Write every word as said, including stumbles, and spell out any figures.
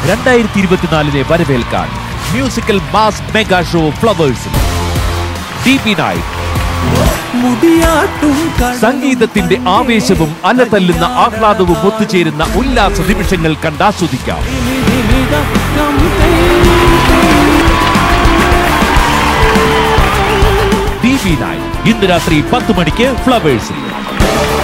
രണ്ടായിരത്തി ഇരുപത്തിനാലിനെ വരവേൽക്കാൻ മ്യൂസിക്കൽ മാസ് മെഗാ ഷോ ഫ്ലവേഴ്സിൽ ഡി ബി നൈറ്റ്. സംഗീതത്തിന്റെ ആവേശവും അലതല്ലുന്ന ആഹ്ലാദവും ഒത്തുചേരുന്ന ഉല്ലാസ നിമിഷങ്ങൾ കണ്ടാസ്വദിക്കാം. ഡി ബി നൈറ്റ് ഇന്ന് രാത്രി പത്ത് മണിക്ക് ഫ്ലവേഴ്സിൽ.